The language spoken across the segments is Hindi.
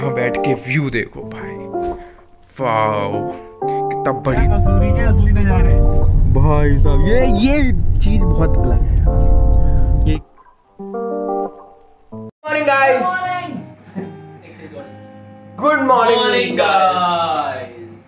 यहाँ बैठ के व्यू देखो भाई, वाओ कितना बड़ी मसूरी के असली नजारे भाई साहब। ये चीज बहुत अलग है ये। Morning guys, good morning guys.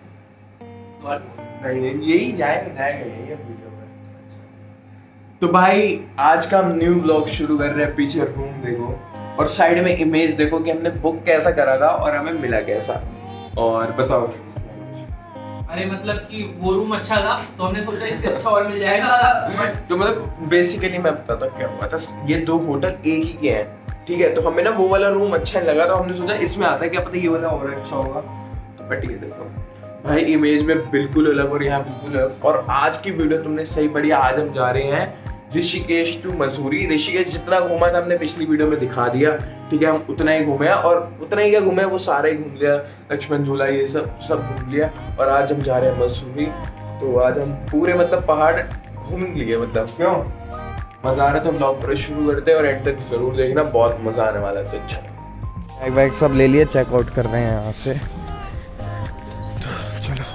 यही जाएगा यही वीडियो में। तो भाई आज का हम न्यू व्लॉग शुरू कर रहे हैं। पीछे रूम देखो और साइड में इमेज देखो कि हमने बुक कैसा करा था और हमें मिला कैसा। और बताओ। अरे मतलब कि वो रूम अच्छा था तो हमने सोचा इससे अच्छा और मिल जाएगा। तो मतलब बेसिकली मैं बताता हूँ क्या हुआ था। ये दो होटल एक ही के हैं, ठीक है। तो हमें ना वो वाला रूम अच्छा नहीं लगा तो हमने सोचा इसमें आता है, क्या पता ये वाला और अच्छा होगा। तो बट ये देखो भाई इमेज में बिल्कुल अलग और यहाँ बिल्कुल अलग। और आज की वीडियो तुमने सही पढ़ी। आज हम जा रहे हैं ऋषिकेश टू मसूरी। ऋषिकेश जितना घूमा था हमने पिछली वीडियो में दिखा दिया, ठीक है। हम उतना ही घूमे और उतना ही क्या घूमे, वो सारा ही घूम लिया, लक्ष्मण झूला ये सब घूम लिया। और आज हम जा रहे हैं मसूरी। तो आज हम पूरे मतलब पहाड़ घूम लिए, मतलब क्यों मजा आ रहा है। तो हम ब्लॉग पूरा शुरू करते हैं और एंड तक जरूर देखना, बहुत मजा आने वाला है। तो अच्छा बैग सब ले लिए, चेकआउट कर रहे हैं यहाँ से। तो चलो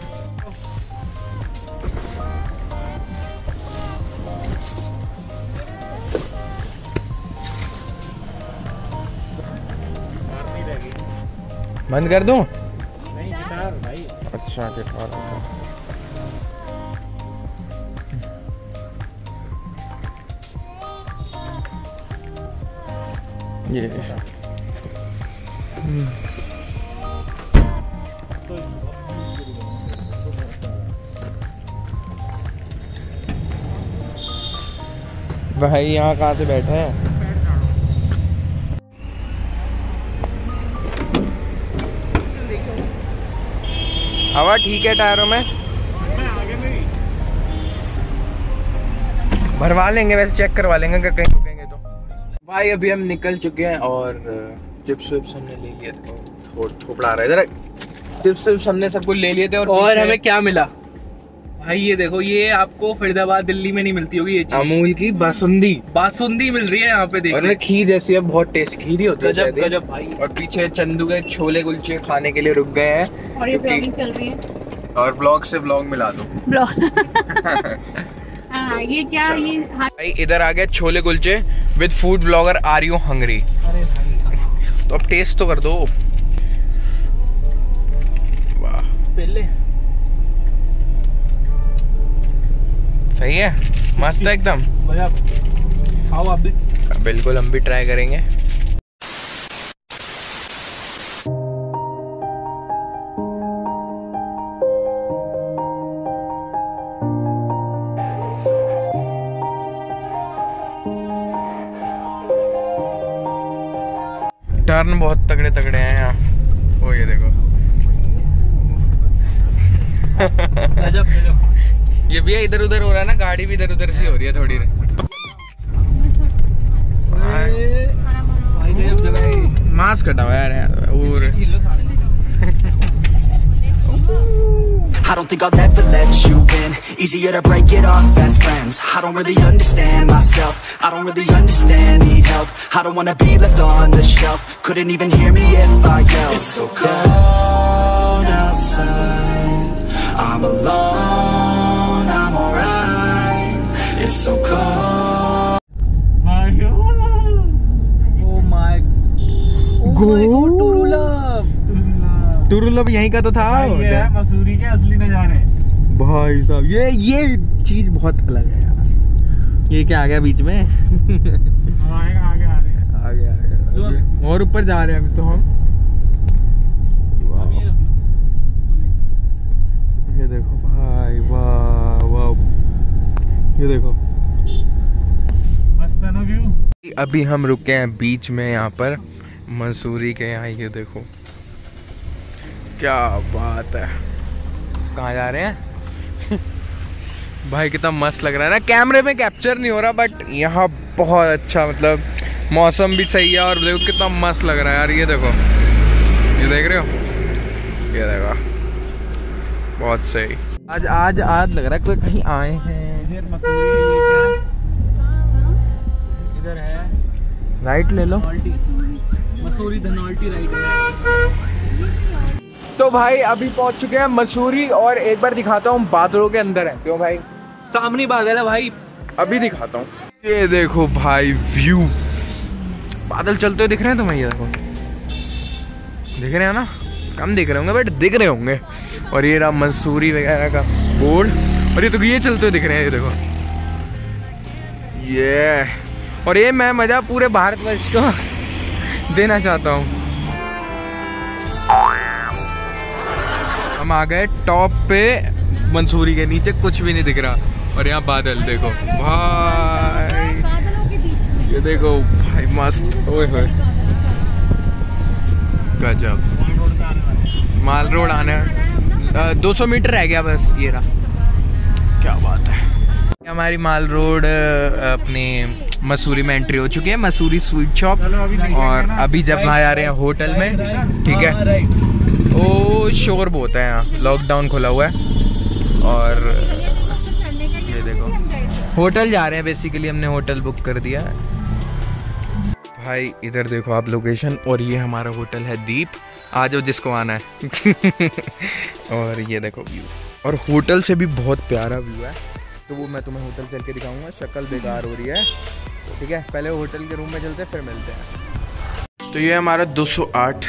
बंद कर दूं? नहीं गिटार भाई। अच्छा गिटार ये भाई यहाँ कहाँ से बैठे हैं? हवा ठीक है टायरों में, भरवा लेंगे, वैसे चेक करवा लेंगे अगर कहीं रुकेंगे तो। भाई अभी हम निकल चुके हैं और चिप्स विप्स हमने ले लिए थे। थोपड़ा आ रहा है जरा। चिप्स विप्स हमने सब कुछ ले लिए थे। और हमें क्या मिला भाई, ये देखो, ये आपको फरीदाबाद दिल्ली में नहीं मिलती होगी ये चीज। अमूल की बासुंदी मिल रही है यहाँ पे, देखो। और खीर जैसी है, बहुत टेस्ट खीर ही होती है। गजब गजब भाई। और पीछे चंदू के छोले कुलचे खाने के लिए रुक गए हैं। और ये ब्लॉगिंग चल रही है। और ब्लॉग से ब्लॉग मिला दो। हाँ, ये क्या ये भाई इधर आ गया chole kulche with food blogger are you hungry. अरे भाई तो अब टेस्ट तो कर दो। वाह पहले सही है, मस्त है एकदम। भैया खाओ आप भी। बिल्कुल हम भी ट्राई करेंगे। टर्न बहुत तगड़े तगड़े हैं यहाँ। वो ये देखो गजब गजब। ये भी इधर उधर हो रहा है ना, गाड़ी भी इधर उधर सी हो रही है थोड़ी। भाई गजब जगह है। मास्क हटा हुआ यार और I don't think I'll ever let you in. Easier to break it off best friends. I don't really understand myself. I don't really understand, need help. I don't wanna be left on the shelf. Couldn't even hear me if I yelled. It's so cold outside. I'm alone, I'm alright. It's so cold. Oh my God, टुरुलब यहीं का तो था। ये है मसूरी के असली नजारे भाई साहब। ये चीज बहुत अलग है यार। ये क्या आ गया बीच में? आगे आ रहे हैं। आगे और ऊपर जा रहे हैं अभी तो हम। ये देखो भाई, वाह वाह, ये देखो मस्त है ना व्यू। अभी हम रुके हैं बीच में यहाँ पर मसूरी के यहाँ। ये देखो क्या बात है। कहाँ जा रहे हैं? भाई कितना मस्त लग रहा है ना, कैमरे में कैप्चर नहीं हो रहा बट यहाँ बहुत अच्छा, मतलब मौसम भी सही है और देखो कितना मस्त लग रहा है यार। ये देखो, ये देख रहे हो, ये देखो बहुत सही। आज लग रहा है कोई कहीं आए हैं। इधर मसूरी ये क्या? इधर है राइट ले लो। मसूरी धनौल्टी राइट है। तो भाई अभी पहुंच चुके हैं मसूरी और एक बार दिखाता हूँ बादलों के अंदर है। क्यों भाई? सामने बादल है भाई, अभी दिखाता हूँ। ये देखो भाई व्यू, बादल चलते हुए दिख रहे हैं तुम्हें? ये देखो, दिख रहे हैं ना? कम दिख रहे होंगे बट दिख रहे होंगे। और ये रहा मसूरी वगैरह का बोर्ड, और ये चलते हुए दिख रहे हैं। ये देखो ये, और ये मैं मजा पूरे भारतवर्ष को देना चाहता हूँ। हम आ गए टॉप पे, मंसूरी के नीचे कुछ भी नहीं दिख रहा, और यहाँ बादल देखो भाई, ये देखो भाई मस्त, ओए होए गजब। माल रोड आने 200 मीटर रह गया बस, ये रहा, क्या बात है। हमारी माल रोड अपनी मसूरी में एंट्री हो चुकी है, मसूरी स्वीट शॉप। और अभी जब वहाँ जा रहे हैं होटल में, ठीक है। ओ शोर बहुत है यहाँ, लॉकडाउन खुला हुआ है। और ये देखो होटल जा रहे हैं, बेसिकली हमने होटल बुक कर दिया है भाई। इधर देखो आप लोकेशन, और ये हमारा होटल है दीप, आ जाओ जिसको आना है। और ये देखो व्यू, और होटल से भी बहुत प्यारा व्यू है, तो वो मैं तुम्हें होटल चल के दिखाऊंगा। शक्ल बेकार हो रही है, ठीक है। पहले होटल के रूम में चलते हैं, फिर मिलते हैं। तो ये हमारा 208,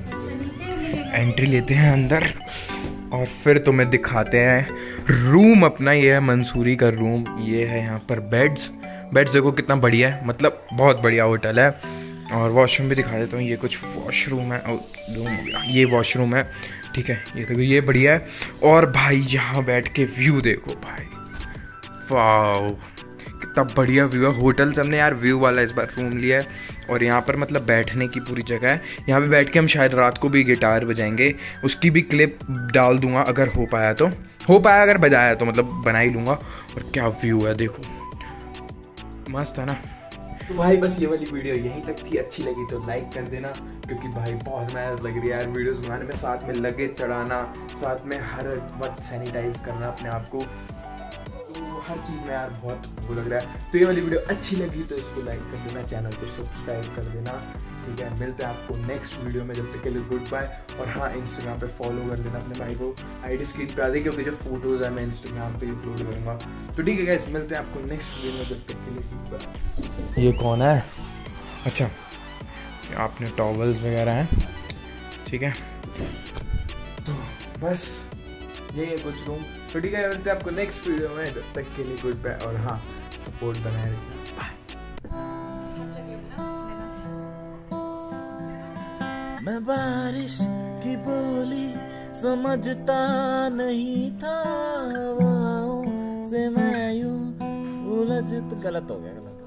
एंट्री लेते हैं अंदर और फिर तुम्हें दिखाते हैं रूम अपना। ये है मंसूरी का रूम, ये है यहाँ पर बेड्स देखो कितना बढ़िया है, मतलब बहुत बढ़िया होटल है। और वॉशरूम भी दिखा देता हूँ, ये कुछ वॉशरूम है, रूम हो गया, ये वॉशरूम है, ठीक है। ये देखो ये बढ़िया है। और भाई यहाँ बैठ के व्यू देखो भाई, वाह कितना बढ़िया व्यू है। होटल से हमने यार व्यू वाला इस बार रूम लिया है, और यहाँ पर मतलब बैठने की पूरी जगह है। यहाँ पे बैठ के हम शायद रात को भी गिटार बजाएंगे, उसकी भी क्लिप डाल दूंगा अगर हो पाया तो, अगर बजाया तो मतलब बना ही लूँगा। और क्या व्यू है देखो, मस्त है ना। तो भाई बस ये वाली वीडियो यहीं तक थी, अच्छी लगी तो लाइक कर देना, क्योंकि भाई बहुत मेहनत लग रही है यार वीडियोस बनाने में, साथ में लगेज चढ़ाना, साथ में हर वक्त सैनिटाइज करना अपने आप को, तो हर चीज़ में यार बहुत वो लग रहा है। तो ये वाली वीडियो अच्छी लगी तो इसको लाइक कर देना, चैनल को सब्सक्राइब कर देना, ठीक है। मिलते हैं आपको नेक्स्ट वीडियो में, जब तक के लिए गुड बाय। और हाँ, इंस्टाग्राम पे फॉलो कर देना अपने भाई को, आईडी स्क्रीन पे आ गई, क्योंकि जो फोटोज है मैं इंस्टाग्राम पे अपलोड करूँगा। तो ठीक है गाइस, मिलते हैं आपको नेक्स्ट वीडियो में, जब तक के लिए गुड बाय। ये कौन है? अच्छा, आपने टॉवल्स वगैरह हैं, ठीक है। तो बस यही है कुछ रूम। तो ठीक है, मिलते हैं आपको नेक्स्ट वीडियो में, जब तक के लिए गुड बाय। और हाँ, सपोर्ट बनाए रखना, बाय। मैं बारिश की बोली समझता नहीं था, हवाओं से मैं यूं उलझ, तो गलत हो गया, गलत।